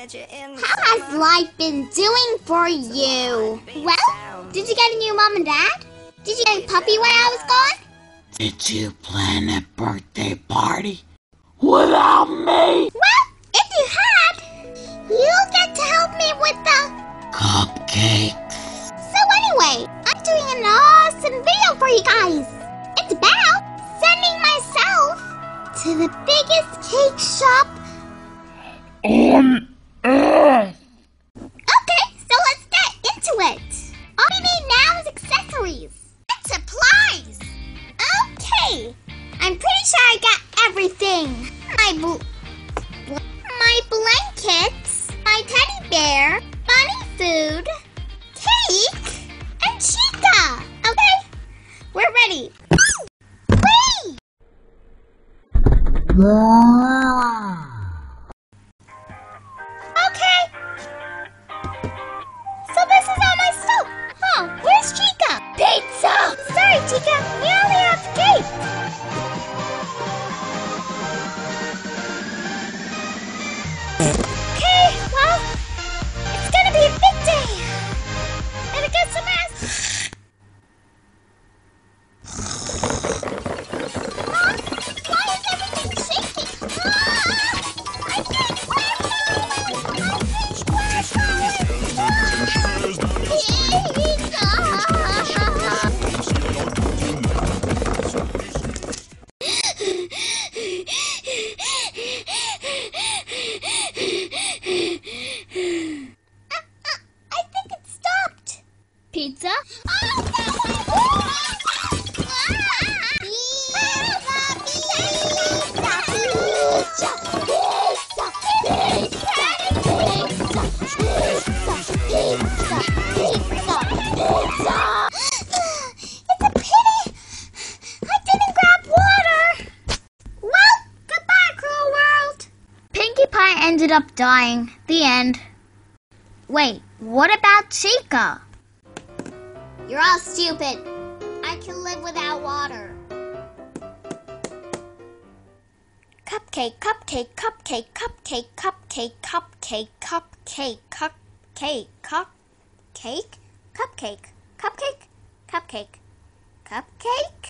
How has life been doing for you? Well, did you get a new mom and dad? Did you get a puppy while I was gone? Did you plan a birthday party without me? Well, if you had, you'll get to help me with the cupcakes. So anyway, I'm doing an awesome video for you guys. It's about sending myself to the biggest cake shop on Earth. Okay, so let's get into it. All we need now is accessories and supplies. Okay, I'm pretty sure I got everything. My blankets, my teddy bear, bunny food, cake, and Chica. Okay, we're ready. Wait! Okay. So this is all my stuff. Huh, where's Chica? Pizza! Sorry, Chica, we only have cake. Okay, well, it's gonna be a big day. Better get some rest. Why is everything shaking? I think it stopped. Pizza? It's a pity I didn't grab water. Well, goodbye, cruel world. Pinkie Pie ended up dying. The end. Wait, what about Chica? You're all stupid. I can live without water. Cupcake, cupcake, cupcake, cupcake, cupcake, cupcake, cupcake, cupcake, cupcake, cupcake, cupcake, cupcake, cupcake.